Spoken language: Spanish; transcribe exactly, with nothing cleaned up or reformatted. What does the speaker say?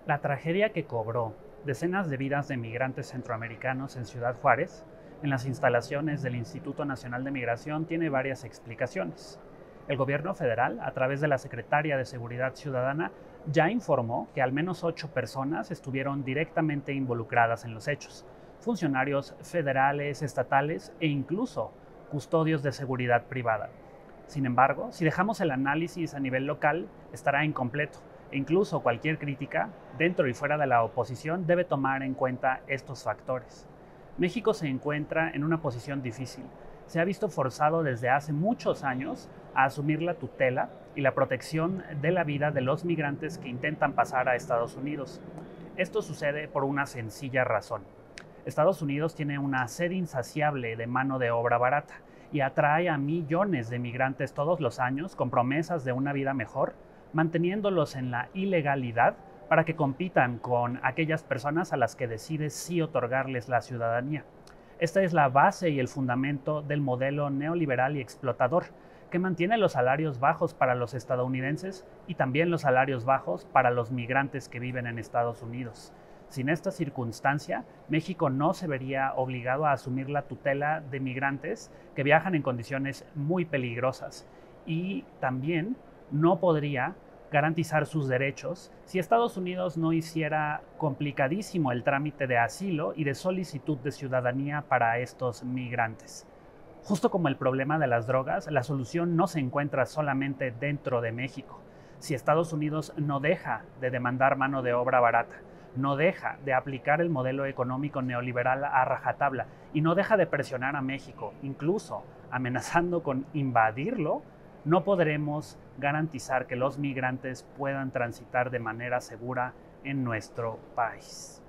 La tragedia que cobró decenas de vidas de migrantes centroamericanos en Ciudad Juárez, en las instalaciones del Instituto Nacional de Migración, tiene varias explicaciones. El gobierno federal, a través de la Secretaría de Seguridad Ciudadana, ya informó que al menos ocho personas estuvieron directamente involucradas en los hechos: funcionarios federales, estatales e incluso custodios de seguridad privada. Sin embargo, si dejamos el análisis a nivel local, estará incompleto, e incluso cualquier crítica, dentro y fuera de la oposición, debe tomar en cuenta estos factores. México se encuentra en una posición difícil. Se ha visto forzado desde hace muchos años a asumir la tutela y la protección de la vida de los migrantes que intentan pasar a Estados Unidos. Esto sucede por una sencilla razón. Estados Unidos tiene una sed insaciable de mano de obra barata y atrae a millones de migrantes todos los años con promesas de una vida mejor, manteniéndolos en la ilegalidad para que compitan con aquellas personas a las que decide sí otorgarles la ciudadanía. Esta es la base y el fundamento del modelo neoliberal y explotador, que mantiene los salarios bajos para los estadounidenses y también los salarios bajos para los migrantes que viven en Estados Unidos. Sin esta circunstancia, México no se vería obligado a asumir la tutela de migrantes que viajan en condiciones muy peligrosas, y también no podría garantizar sus derechos si Estados Unidos no hiciera complicadísimo el trámite de asilo y de solicitud de ciudadanía para estos migrantes. Justo como el problema de las drogas, la solución no se encuentra solamente dentro de México. Si Estados Unidos no deja de demandar mano de obra barata, no deja de aplicar el modelo económico neoliberal a rajatabla y no deja de presionar a México, incluso amenazando con invadirlo, no podremos garantizar que los migrantes puedan transitar de manera segura en nuestro país.